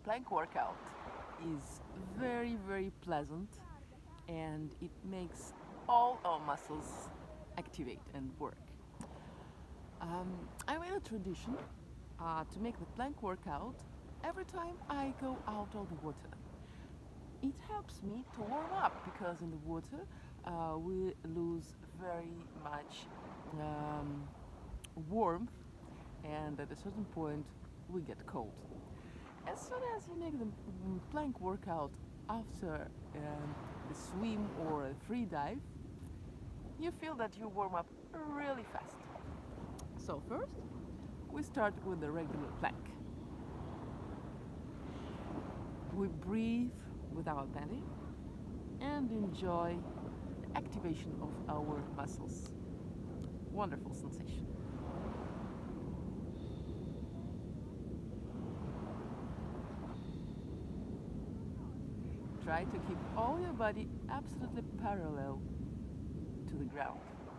plank workout is very pleasant, and it makes all our muscles activate and work. I made a tradition to make the plank workout every time I go out of the water. It helps me to warm up because in the water we lose very much warmth, and at a certain point we get cold. As soon as you make the plank workout after the swim or a free dive, you feel that you warm up really fast. So first, we start with the regular plank. We breathe without panting and enjoy the activation of our muscles. Wonderful sensation. Try to keep all your body absolutely parallel to the ground.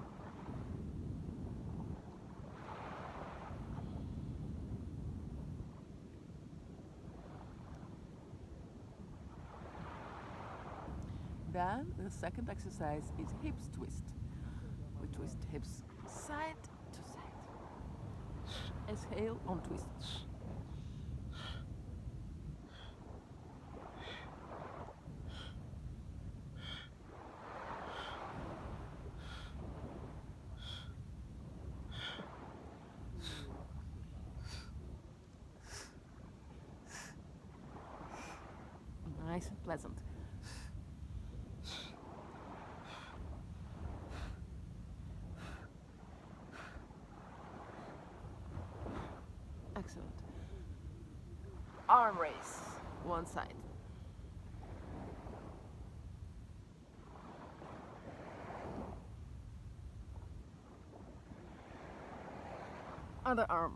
Then the second exercise is hips twist. We twist hips side to side. Exhale on twist. Nice and pleasant. Excellent. Arm raise, one side. Other arm.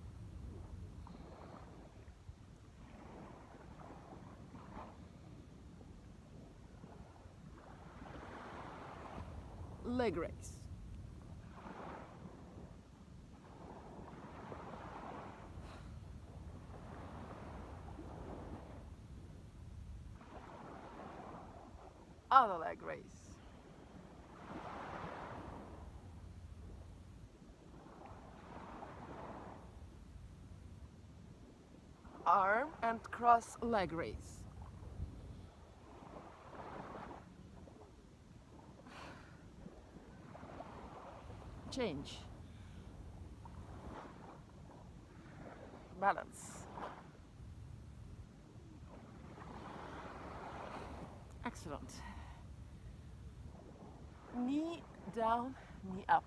Leg raise. Other leg raise. Arm and cross leg raise. Change. Balance. Excellent. Knee down, knee up.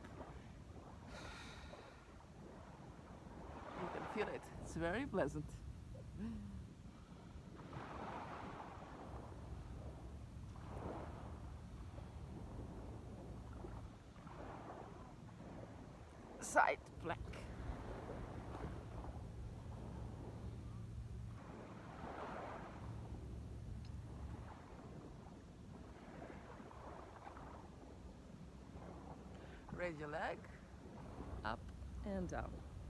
You can feel it. It's very pleasant. Side plank. Raise your leg, up and down.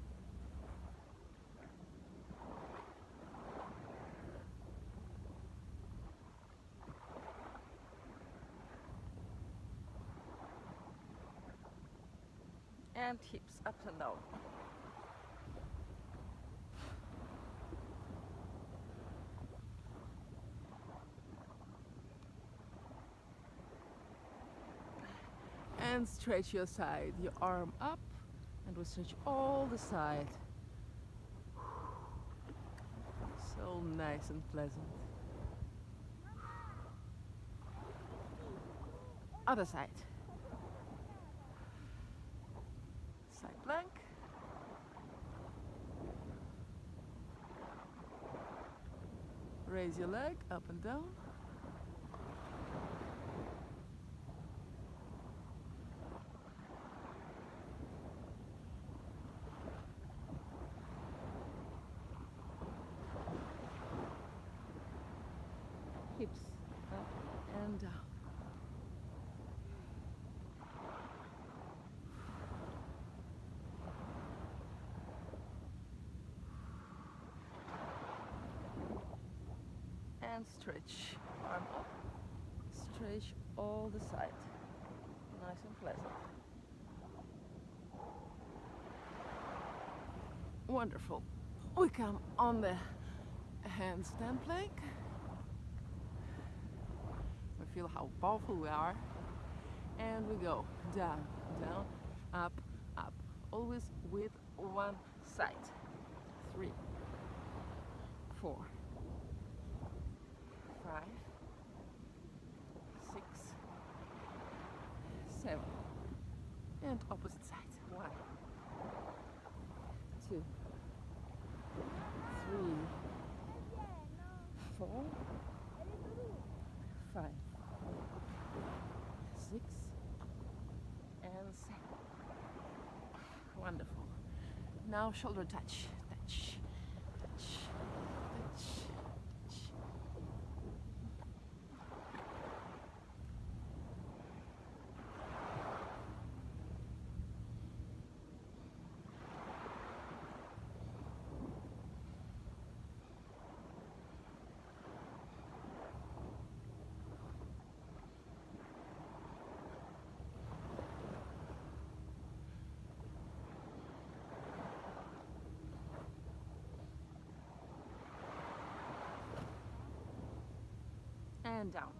And hips up and down. And stretch your side, your arm up, and we stretch all the side. So nice and pleasant. Other side. Side plank. Raise your leg up and down. Hips up and down. and stretch. Arm up, stretch all the side. Nice and pleasant. Wonderful. We come on the handstand plank. We feel how powerful we are. And we go down, down, up, up. Always with one side. 3, 4, 5, 6, 7. And opposite side. 1, 2, 3, 4, 5, 6, and 7. Wonderful. Now shoulder touch, touch, touch, touch, touch. And down.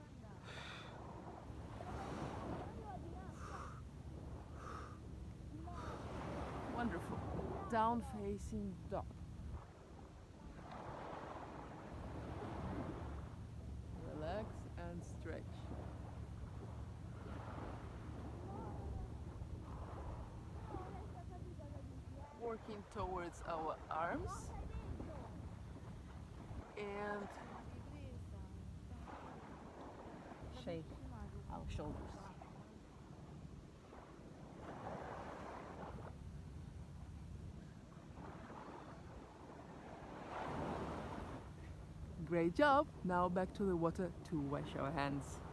Wonderful. Down facing dog. Relax and stretch. Working towards our arms and shake our shoulders. Great job! Now back to the water to wash our hands.